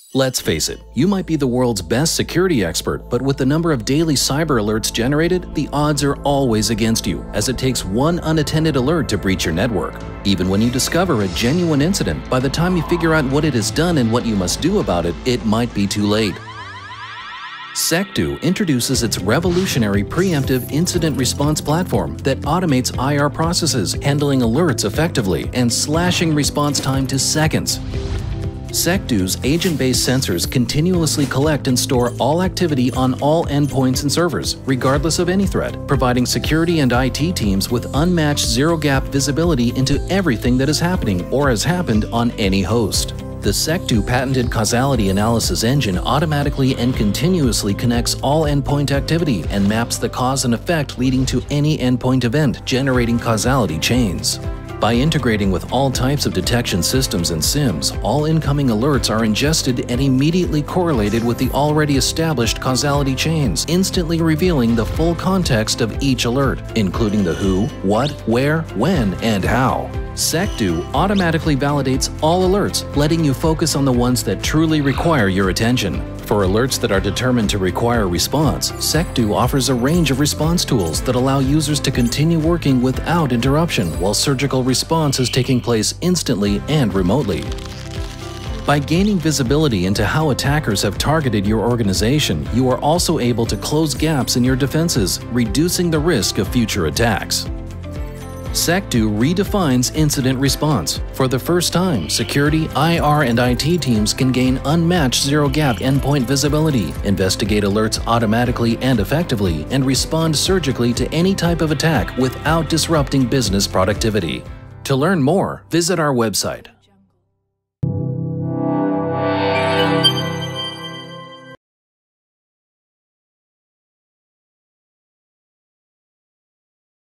Let's face it, you might be the world's best security expert, but with the number of daily cyber alerts generated, the odds are always against you, as it takes one unattended alert to breach your network. Even when you discover a genuine incident, by the time you figure out what it has done and what you must do about it, it might be too late. Secdo introduces its revolutionary preemptive incident response platform that automates IR processes, handling alerts effectively and slashing response time to seconds. Secdo's agent-based sensors continuously collect and store all activity on all endpoints and servers, regardless of any threat, providing security and IT teams with unmatched zero-gap visibility into everything that is happening or has happened on any host. The Secdo patented causality analysis engine automatically and continuously connects all endpoint activity and maps the cause and effect leading to any endpoint event, generating causality chains. By integrating with all types of detection systems and SIEMs, all incoming alerts are ingested and immediately correlated with the already established causality chains, instantly revealing the full context of each alert, including the who, what, where, when, and how. Secdo automatically validates all alerts, letting you focus on the ones that truly require your attention. For alerts that are determined to require response, Secdo offers a range of response tools that allow users to continue working without interruption while surgical response is taking place instantly and remotely. By gaining visibility into how attackers have targeted your organization, you are also able to close gaps in your defenses, reducing the risk of future attacks. Secdo redefines incident response. For the first time, security, IR, and IT teams can gain unmatched zero-gap endpoint visibility, investigate alerts automatically and effectively, and respond surgically to any type of attack without disrupting business productivity. To learn more, visit our website.